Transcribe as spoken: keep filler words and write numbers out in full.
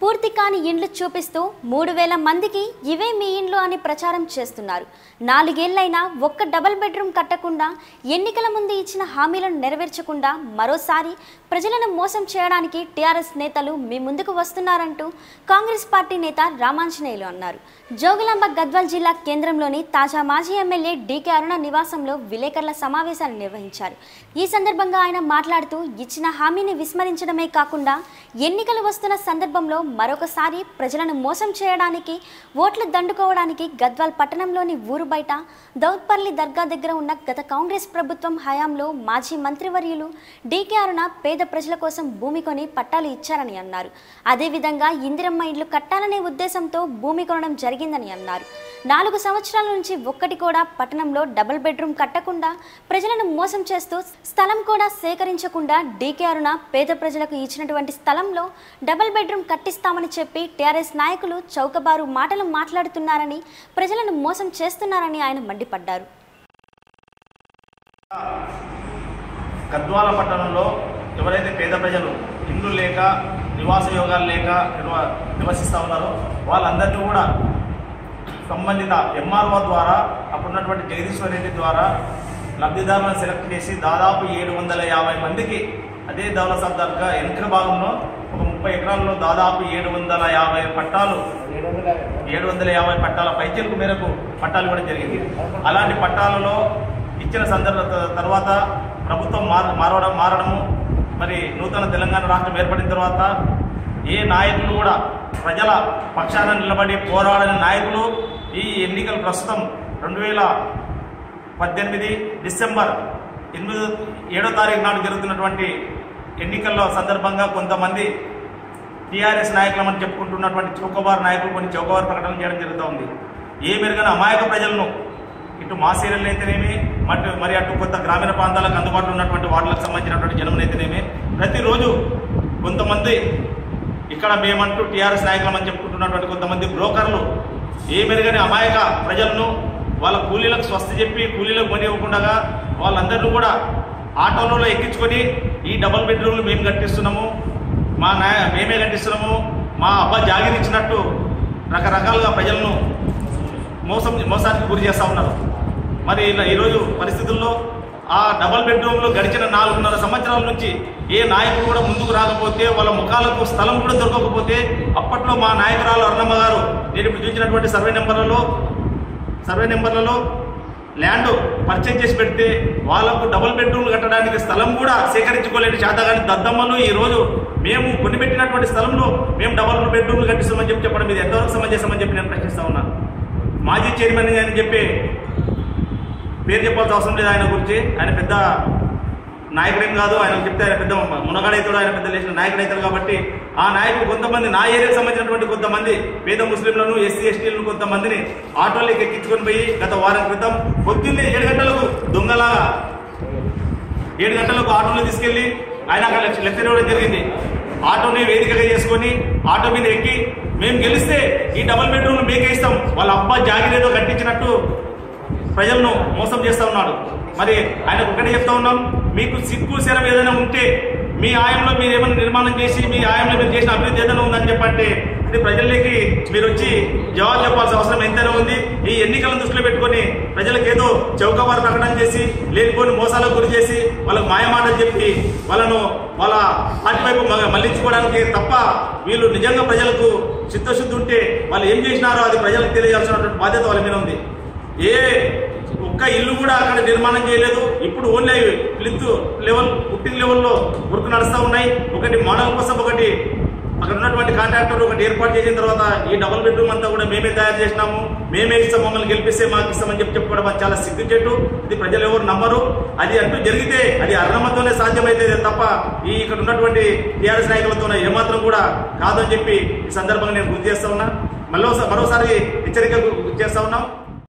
పూర్తి కాని ఇండ్లు చూపిస్తూ మూడు వేల మందికి ఇవే మీ ఇండ్లు అని ప్రచారం చేస్తున్నారు. నాలుగేళ్లైనా ఒక్క డబుల్ బెడ్రూమ్ కట్టకుండా ఎన్నికల ముందు ఇచ్చిన హామీలను నెరవేర్చకుండా మరోసారి ప్రజలను మోసం చేయడానికి టీఆర్ఎస్ నేతలు మీ ముందుకు వస్తున్నారంటూ కాంగ్రెస్ పార్టీ నేత రామాంజనేయులు అన్నారు. జోగులాంబ గద్వాల్ జిల్లా కేంద్రంలోని తాజా మాజీ ఎమ్మెల్యే డీకే అరుణ నివాసంలో విలేకరుల సమావేశాలు నిర్వహించారు. ఈ సందర్భంగా ఆయన మాట్లాడుతూ ఇచ్చిన హామీని విస్మరించడమే కాకుండా ఎన్నికలు వస్తున్న సందర్భంలో మరొకసారి ప్రజలను మోసం చేయడానికి ఓట్లు దండుకోవడానికి గద్వాల్ పట్టణంలోని ఊరు బయట దౌద్పల్లి దర్గా దగ్గర ఉన్న గత కాంగ్రెస్ ప్రభుత్వం హయాంలో మాజీ మంత్రివర్యులు డీకే అరుణ పేద ప్రజల కోసం భూమి కొని పట్టాలు ఇచ్చారని అన్నారు. అదేవిధంగా ఇందిరమ్మ ఇండ్లు కట్టాలనే ఉద్దేశంతో భూమి కొనడం జరిగిందని అన్నారు. నాలుగు సంవత్సరాల నుంచి ఒక్కటి కూడా పట్టణంలో డబుల్ బెడ్రూమ్ కట్టకుండా ప్రజలను మోసం చేస్తూ స్థలం కూడా సేకరించకుండా డీకే అరుణ పేద ప్రజలకు ఇచ్చినటువంటి స్థలంలో డబుల్ బెడ్రూమ్ కట్టిస్తామని చెప్పి టీఆర్ఎస్ నాయకులు చౌకబారు మాటలు మాట్లాడుతున్నారని, ప్రజలను మోసం చేస్తున్నారని ఆయన మండిపడ్డారు. గద్వాల పట్టణంలో ఎవరైతే పేద ప్రజలు ఇల్లు లేక నివాస యోగాలు లేక నివసిస్తూ ఉన్నారో వాళ్ళందరినీ కూడా సంబంధిత ఎంఆర్ఓ ద్వారా అప్పుడున్నటువంటి జగదీశ్వర్ రెడ్డి ద్వారా లబ్ధిదారులను సెలెక్ట్ చేసి దాదాపు ఏడు వందల యాభై మందికి అదే దౌలసాబ్ దర్గా వెనుక భాగంలో ఒక ముప్పై ఎకరాల్లో దాదాపు ఏడు వందల యాభై పట్టాలు ఏడు వందల యాభై పట్టాల పైచలకు మేరకు పట్టాలు ఇవ్వడం జరిగింది. అలాంటి పట్టాలలో ఇచ్చిన సందర్భ తర్వాత ప్రభుత్వం మార మారడం మారడము మరి నూతన తెలంగాణ రాష్ట్రం ఏర్పడిన తర్వాత ఏ నాయకులు కూడా ప్రజల పక్షాన నిలబడి పోరాడని నాయకులు ఈ ఎన్నికలు ప్రస్తుతం రెండు వేల పద్దెనిమిది డిసెంబర్ ఎనిమిది ఏడో తారీఖు నాడు జరుగుతున్నటువంటి ఎన్నికల్లో సందర్భంగా కొంతమంది టీఆర్ఎస్ నాయకులమని చెప్పుకుంటున్నటువంటి చౌకబార్ నాయకులు కొన్ని చౌకబార్ ప్రకటన చేయడం జరుగుతూ ఉంది. ఏ మెరుగైన అమాయక ప్రజలను ఇటు మా సీరియల్ అయితేనేమి మటు మరి అటు కొత్త గ్రామీణ ప్రాంతాలకు అందుబాటులో ఉన్నటువంటి వార్డులకు సంబంధించినటువంటి జనం అయితేనేమి ప్రతిరోజు కొంతమంది ఇక్కడ మేమంటూ టీఆర్ఎస్ నాయకులమని చెప్పుకుంటున్నటువంటి కొంతమంది బ్రోకర్లు ఏ మెరుగని అమాయక ప్రజలను వాళ్ళ కూలీలకు స్వస్తి చెప్పి కూలీలకు పని ఇవ్వకుండా వాళ్ళందరినీ కూడా ఆటోలలో ఎక్కించుకొని ఈ డబుల్ బెడ్రూమ్లు మేము కట్టిస్తున్నాము, మా నాయ మేమే కట్టిస్తున్నాము, మా అబ్బా జాగిరి ఇచ్చినట్టు రకరకాలుగా ప్రజలను మోసం మోసానికి గురి చేస్తూ ఉన్నారు. మరి ఇలా ఈరోజు పరిస్థితుల్లో ఆ డబుల్ బెడ్రూమ్లు గడిచిన నాలుగున్నర సంవత్సరాల నుంచి ఏ నాయకుడు కూడా ముందుకు రాకపోతే వాళ్ళ ముఖాలకు స్థలం కూడా దొరకకపోతే అప్పట్లో మా నాయకురాలు అరుణమ్మ గారు నేను ఇప్పుడు చూసినటువంటి సర్వే నెంబర్లలో సర్వే నెంబర్లలో ల్యాండ్ పర్చేజ్ చేసి పెడితే వాళ్ళకు డబుల్ బెడ్రూమ్లు కట్టడానికి స్థలం కూడా సేకరించుకోలేని శాతగాని దద్దమ్మలు ఈరోజు మేము కొనిపెట్టినటువంటి స్థలంలో మేము డబుల్ బెడ్రూమ్లు కట్టిస్తామని చెప్పి చెప్పడం ఇది ఎంతవరకు సమంజసమని చెప్పి నేను ప్రశ్నిస్తా ఉన్నాను. మాజీ చైర్మన్ అని చెప్పి పేరు చెప్పాల్సిన అవసరం లేదు ఆయన గురించి. ఆయన పెద్ద నాయకుడేం కాదు, ఆయన చెప్తే ఆయన పెద్ద మునగాడైతాడు, ఆయన పెద్ద లేచిన నాయకుడు అవుతాడు. కాబట్టి ఆ నాయకుడు కొంతమంది నా ఏరియాకి సంబంధించినటువంటి కొంతమంది పేద ముస్లింలను ఎస్సీ ఎస్టీలను కొంతమందిని ఆటోలోకి ఎక్కించుకొని పోయి గత వారం క్రితం పొద్దున్నే ఏడు గంటలకు దొంగలాగా ఏడు గంటలకు ఆటోలో తీసుకెళ్లి ఆయన అక్కడ లెఫ్ట్ ఇవ్వడం జరిగింది. ఆటోని వేదికగా చేసుకొని ఆటో మీద ఎక్కి మేము గెలిస్తే ఈ డబుల్ బెడ్రూమ్ మీకే ఇస్తాం, వాళ్ళ అబ్బా జాగిరేదో కట్టించినట్టు ప్రజలను మోసం చేస్తూ ఉన్నాడు. మరి ఆయనకు ఒకటే చెప్తా ఉన్నాం, మీకు సిగ్గు శరం ఏదైనా ఉంటే మీ ఆయంలో మీరు ఏమైనా నిర్మాణం చేసి మీ ఆయంలో మీరు చేసిన అభివృద్ధి ఏదైనా ఉందని చెప్పంటే అది ప్రజలకి మీరు వచ్చి జవాబు చెప్పాల్సిన అవసరం ఎంతైనా ఉంది. ఈ ఎన్నికలను దృష్టిలో పెట్టుకొని ప్రజలకు ఏదో చౌకబారు ప్రకటన చేసి లేనిపోని మోసాలకు గురి చేసి వాళ్ళకు మాయమాటలు చెప్పి వాళ్ళను వాళ్ళ పార్టీ వైపు మళ్లించుకోవడానికి తప్ప వీళ్ళు నిజంగా ప్రజలకు చిత్తశుద్ధి ఉంటే వాళ్ళు ఏం చేసినారో అది ప్రజలకు తెలియజేయాల్సినటువంటి బాధ్యత వాళ్ళ మీద ఉంది. ఏ ఒక్క ఇల్లు కూడా అక్కడ నిర్మాణం చేయలేదు. ఇప్పుడు ఓన్లీ ప్లింత్ లెవెల్ పుట్టింగ్ లెవెల్లో వర్క్ నడుస్తూ ఉన్నాయి. ఒకటి మోడల్ కోసం ఒకటి అక్కడ ఉన్నటువంటి కాంట్రాక్టర్ ఒకటి ఏర్పాటు చేసిన తర్వాత ఈ డబుల్ బెడ్రూమ్ అంతా కూడా మేమే తయారు చేసినాము, మేమే ఇస్తాం, మమ్మల్ని గెలిపిస్తే మాకు ఇస్తామని చెప్పి చెప్పుకోవడం అది చాలా సిగ్గుచేటు. ఇది ప్రజలు ఎవరు నమ్మరు. అది అంటూ జరిగితే అది అరుణమ్మతోనే సాధ్యమైతే తప్ప ఈ ఇక్కడ ఉన్నటువంటి టీఆర్ఎస్ నాయకులతోనే ఏమాత్రం కూడా కాదని చెప్పి ఈ సందర్భంగా నేను గుర్తు చేస్తా ఉన్నా. మరోసారి మరోసారి హెచ్చరిక గుర్తు చేస్తా ఉన్నాం.